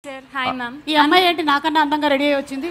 sir. Hi, ma'am. ఈ అమ్మాయి ఏంటి నాకన్నా అందంగా రెడీ అయ్యి వచ్చింది?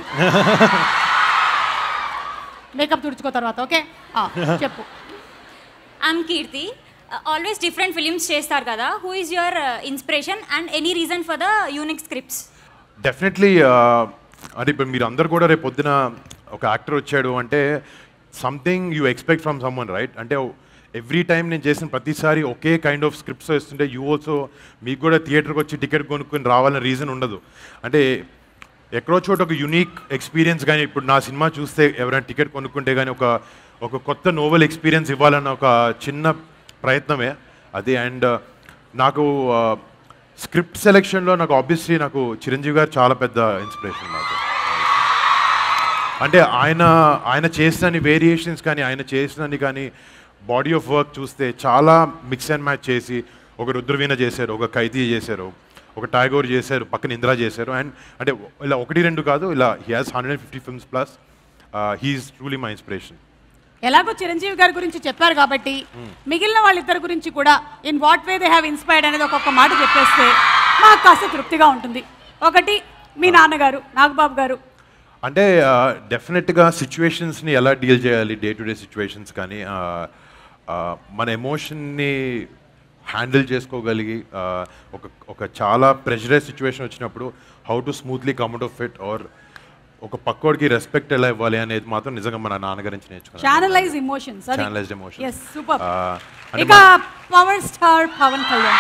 మేకప్ తుడుచుకో తర్వాత, ఓకే? చెప్పు. I'm Kirti. Always different films చేస్తారు కదా. Who is your inspiration and any reason for the unique scripts? Definitely అంటే ఇప్పుడు మీరు అందరు కూడా రేపు పొద్దున ఒక యాక్టర్ వచ్చాడు అంటే something you expect from someone, right? అంటే ఎవ్రీ టైం నేను చేసిన ప్రతిసారి ఒకే కైండ్ ఆఫ్ స్క్రిప్ట్స్ వేస్తుంటే యూ ఆల్సో మీకు కూడా థియేటర్కి వచ్చి టికెట్ కొనుక్కొని రావాలనే రీజన్ ఉండదు. అంటే ఎక్కడో చోట ఒక యునీక్ ఎక్స్పీరియన్స్ కానీ ఇప్పుడు నా సినిమా చూస్తే ఎవరైనా టికెట్ కొనుక్కుంటే కానీ ఒక కొత్త నోవెల్ ఎక్స్పీరియన్స్ ఇవ్వాలన్న ఒక చిన్న ప్రయత్నమే అది. అండ్ నాకు స్క్రిప్ట్ సెలెక్షన్లో నాకు ఆబ్వియస్లీ నాకు చిరంజీవి గారు చాలా పెద్ద ఇన్స్పిరేషన్ నాకు. అంటే ఆయన చేసిన వేరియేషన్స్ కానీ ఆయన చేసినని కానీ బాడీ ఆఫ్ వర్క్ చూస్తే చాలా మిక్స్ అండ్ మ్యాచ్ చేసి ఒక రుద్రవీణ చేశారు, ఒక ఖైదీ చేశారు, ఒక టాగోర్ చేశారు, పక్కన ఇందిరా చేశారు. అండ్ అంటే ఇలా 1-2 కాదు, ఇలా he has 150 films plus. He's truly my inspiration. ఎలాగో చిరంజీవి గారి గురించి చెప్పారు కాబట్టి మిగిలిన వాళ్ళిద్దరి గురించి కూడా in what way they have inspired అనేది ఒక్కొక్క మాట చెప్పేస్తే మాకు కాస్త తృప్తిగా ఉంటుంది. ఒకటి మీ నాన్నగారు నాగబాబు గారు. అంటే డెఫినెట్గా సిచ్యువేషన్స్ని ఎలా డీల్ చేయాలి, డే టు డే సిచ్యువేషన్స్ కానీ మన ఎమోషన్ని హ్యాండిల్ చేసుకోగలిగి ఒక చాలా ప్రెషరైజ్ సిచ్యువేషన్ వచ్చినప్పుడు how to smoothly come out of it, or ఒక పక్కోడికి రెస్పెక్ట్ ఎలా ఇవ్వాలి అనేది మాత్రం నిజంగా మన నాన్నగారి నుంచి నేర్చుకున్నాను. Channelise emotions. Channelised emotions. yes super. ఇక పవర్ స్టార్ పవన్ కళ్యాణ్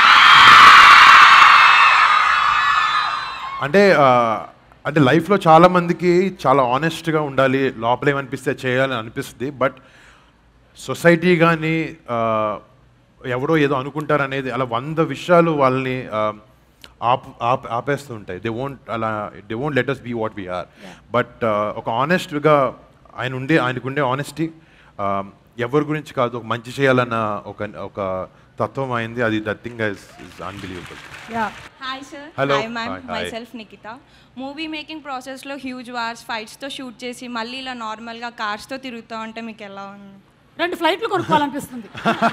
అంటే లైఫ్లో చాలా మందికి చాలా ఆనెస్ట్గా ఉండాలి, లోపల ఏమనిపిస్తే చేయాలని అనిపిస్తుంది. బట్ సొసైటీ కానీ ఎవడో ఏదో అనుకుంటారనేది అలా 100 విషయాలు వాళ్ళని ఆపేస్తూ ఉంటాయి. They won't let us be what we are. But ఒక ఆనెస్ట్గా ఆయనకుండే ఆనెస్టీ ఎవరి గురించి కాదు, ఒక మంచి చేయాలన్న ఒక తత్వం అయింది. అది that thing is unbelievable. Hi sir. Hello. Hi ma'am. Myself Nikhita. Movie making ప్రాసెస్లో హ్యూజ్ వార్స్ ఫైట్స్తో షూట్ చేసి మళ్ళీ ఇలా నార్మల్గా కార్స్తో తిరుగుతూ ఉంటే మీకు ఎలా ఉంది? 2 ఫ్లైట్లు కొనుక్కోవాలనిపిస్తుంది.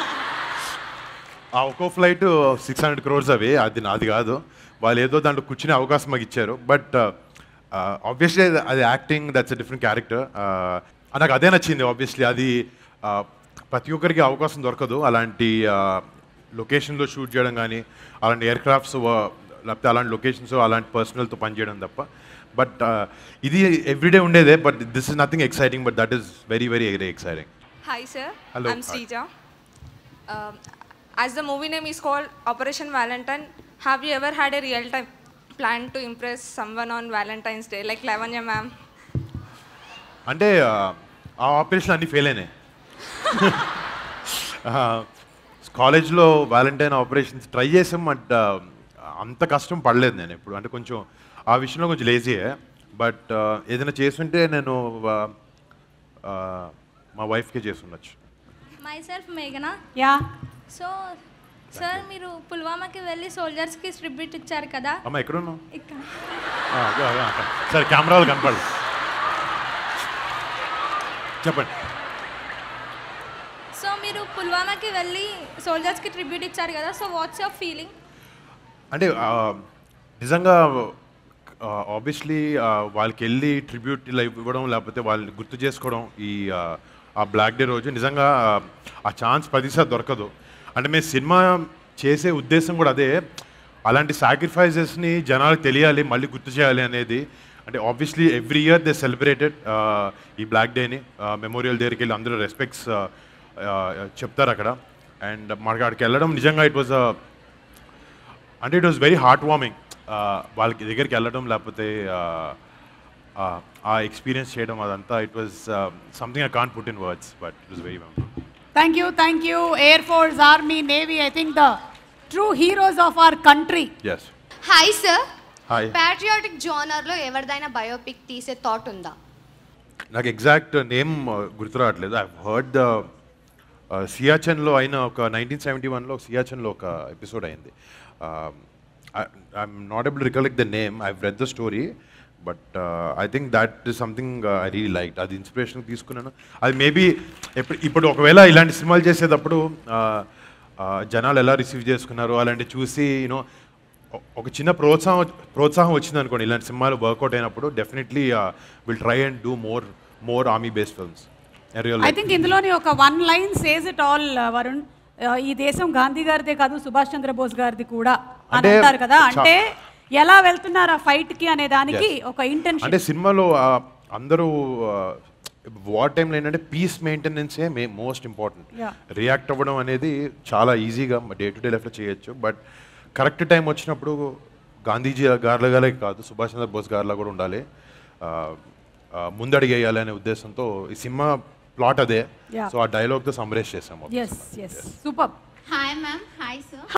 ఒక్కో ఫ్లైట్ 600 crores అవి, అది నాది కాదు. వాళ్ళు ఏదో దాంట్లో కూర్చునే అవకాశం మాకు ఇచ్చారు. బట్ ఆబ్వియస్లీ అది acting, that's a different character. నాకు అదే నచ్చింది. ఆబ్వియస్లీ అది ప్రతి ఒక్కరికి అవకాశం దొరకదు అలాంటి లొకేషన్లో షూట్ చేయడం కానీ, అలాంటి ఎయిర్క్రాఫ్ట్స్ లేకపోతే అలాంటి లొకేషన్స్ అలాంటి పర్సనల్తో పనిచేయడం తప్ప. బట్ ఇది ఎవ్రీడే ఉండేదే. But this is nothing exciting, but that is very very very exciting. Hi sir. Hello. I'm Srija. As the movie name is called Operation Valentine, have you ever had a real time plan to impress someone on Valentine's Day like Lavanya ma'am? అంటే ఆ operation అన్నీ fail అయినాయి. కాలేజ్లో valentine operations try చేసాం. But అంత కష్టం పడలేదు నేను ఎప్పుడు. అంటే కొంచెం ఆ విషయంలో కొంచెం లేజీయే. బట్ ఏదైనా చేస్తుంటే నేను మా వైఫ్కే చేసి ఉండొచ్చు. మై సెల్ఫ్ మేఘనా. యా. సో సార్ మీరు పుల్వామాకి వెళ్ళి సోల్జర్స్కి ట్రిబ్యూట్ ఇచ్చారు కదా. అమ్మ ఎక్కడున్నావు? ఇక్కడ సరే కెమెరాలు కనపడదు, చెప్పండి. సో మీరు పుల్వామాకి వెళ్ళి సోల్జర్స్కి ట్రిబ్యూట్ ఇచ్చారు కదా. So what's your feeling? అంటే నిజంగా ఆబ్వియస్లీ వాళ్ళకి వెళ్ళి ట్రిబ్యూట్ ఇలా ఇవ్వడం లేకపోతే వాళ్ళని గుర్తు చేసుకోవడం ఆ బ్లాక్ డే రోజు నిజంగా ఆ ఛాన్స్ 10 దొరకదు. అంటే మేము సినిమా చేసే ఉద్దేశం కూడా అదే. అలాంటి సాక్రిఫైజెస్ని జనాలకు తెలియాలి, మళ్ళీ గుర్తు చేయాలి అనేది. అంటే obviously every year they celebrated ఈ బ్లాక్ డేని. మెమోరియల్ దగ్గరికి వెళ్ళి అందరూ రెస్పెక్ట్స్ చెప్తారు అక్కడ. అండ్ మనకి అక్కడికి వెళ్ళడం నిజంగా it was very heartwarming. వాళ్ళకి దగ్గరికి వెళ్ళడం లేకపోతే ఆ ఎక్స్పీరియన్స్ చేయడం అదంతా it was something I can't put in words, but it was very memorable. Thank you air force, army, navy. I think the true heroes of our country. yes. Hi sir. Hi. Patriotic జోనర్లో ఎవరిదైనా biopic తీసే thought ఉందా? నాకు exact name గుర్తు రావట్లేదు. I heard సియాచెన్లో అయిన ఒక 1971లో సియాచెన్లో ఒక ఎపిసోడ్ అయింది. I'm not able to recollect the name. I read the story. But I think that is something I really like. అది ఇన్స్పిరేషన్ తీసుకున్నాను. అది మేబీ ఇప్పుడు ఒకవేళ ఇలాంటి సినిమాలు చేసేటప్పుడు జనాలు ఎలా రిసీవ్ చేసుకున్నారు అలాంటి చూసి యూనో ఒక చిన్న ప్రోత్సాహం వచ్చింది అనుకోండి ఇలాంటి సినిమాలు వర్కౌట్ అయినప్పుడు definitely will try and do more army based films. I think ఇందులోని ఒక one line says it all Varun. ఈ దేశం గాంధీ గారిదే కాదు సుభాష్ చంద్రబోస్ గారిది కూడా అని అంటారు కదా, అంటే ఎలా వెళ్తున్నారు ఆ ఫైట్ కి అనే దానికి ఒక ఇంటెన్షన్. అంటే సినిమాలో అందరూ వార్ టైంలో ఏంటంటే పీస్ మెయింటెనెన్సే మోస్ట్ ఇంపార్టెంట్. రియాక్ట్ అవ్వడం అనేది చాలా ఈజీగా డే టు డే లైఫ్లో చేయొచ్చు, బట్ కరెక్ట్ టైం వచ్చినప్పుడు గాంధీజీ గారిలాగానే కాదు సుభాష్ చంద్రబోస్ గారిలా కూడా ఉండాలి, ముందడుగు వేయాలి అనే ఉద్దేశంతో ఈ సినిమా ప్లాట్ అదే. సో ఆ డైలాగ్తో సమ్మరైజ్ చేసాము. Super. Hi ma'am. Hi sir.